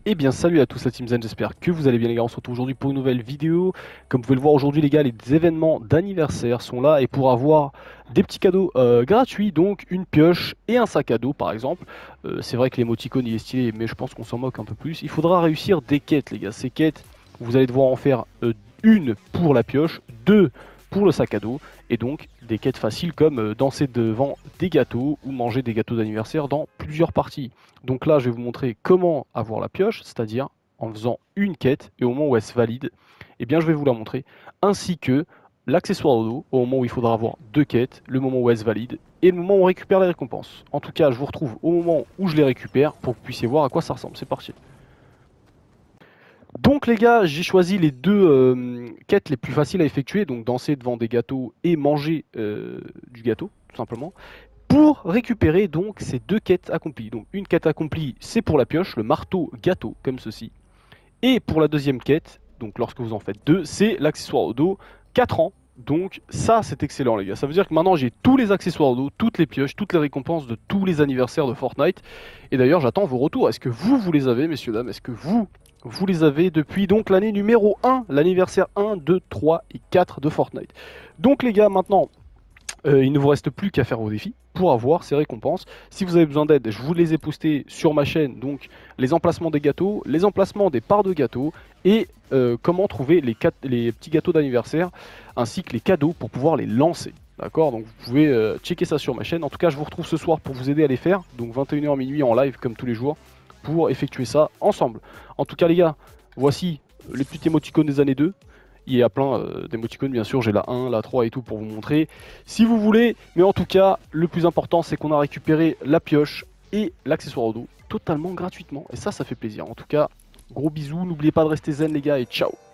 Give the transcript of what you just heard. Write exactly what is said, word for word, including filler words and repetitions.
Eh bien salut à tous la Team Zen, j'espère que vous allez bien les gars, on se retrouve aujourd'hui pour une nouvelle vidéo. Comme vous pouvez le voir aujourd'hui les gars, les événements d'anniversaire sont là et pour avoir des petits cadeaux euh, gratuits, donc une pioche et un sac à dos par exemple. Euh, c'est vrai que l'émoticône il est stylé mais je pense qu'on s'en moque un peu plus. Il faudra réussir des quêtes les gars, ces quêtes vous allez devoir en faire euh, une pour la pioche, deux pour le sac à dos et donc des quêtes faciles comme euh, danser devant des gâteaux ou manger des gâteaux d'anniversaire dans plusieurs parties. Donc là, je vais vous montrer comment avoir la pioche, c'est-à-dire en faisant une quête et au moment où elle se valide, eh bien, je vais vous la montrer, ainsi que l'accessoire au dos, au moment où il faudra avoir deux quêtes, le moment où elle se valide et le moment où on récupère les récompenses. En tout cas, je vous retrouve au moment où je les récupère pour que vous puissiez voir à quoi ça ressemble. C'est parti. Donc les gars, j'ai choisi les deux euh, quêtes les plus faciles à effectuer, donc danser devant des gâteaux et manger euh, du gâteau, tout simplement, pour récupérer donc ces deux quêtes accomplies. Donc une quête accomplie, c'est pour la pioche, le marteau gâteau, comme ceci. Et pour la deuxième quête, donc lorsque vous en faites deux, c'est l'accessoire au dos, quatre ans. Donc ça, c'est excellent les gars. Ça veut dire que maintenant j'ai tous les accessoires au dos, toutes les pioches, toutes les récompenses de tous les anniversaires de Fortnite. Et d'ailleurs, j'attends vos retours. Est-ce que vous, vous les avez, messieurs, dames? Est-ce que vous, vous les avez depuis donc l'année numéro un, l'anniversaire un, deux, trois et quatre de Fortnite? Donc les gars, maintenant, euh, il ne vous reste plus qu'à faire vos défis pour avoir ces récompenses. Si vous avez besoin d'aide, je vous les ai postés sur ma chaîne, donc les emplacements des gâteaux, les emplacements des parts de gâteaux et euh, comment trouver les, les petits gâteaux d'anniversaire ainsi que les cadeaux pour pouvoir les lancer. D'accord, donc vous pouvez euh, checker ça sur ma chaîne. En tout cas, je vous retrouve ce soir pour vous aider à les faire, donc vingt et une heures minuit en live comme tous les jours, pour effectuer ça ensemble. En tout cas, les gars, voici les petits émoticônes des années deux. Il y a plein euh, d'émoticônes, bien sûr, j'ai la un, la trois et tout pour vous montrer si vous voulez. Mais en tout cas, le plus important, c'est qu'on a récupéré la pioche et l'accessoire au dos totalement gratuitement. Et ça, ça fait plaisir. En tout cas, gros bisous, n'oubliez pas de rester zen les gars et ciao.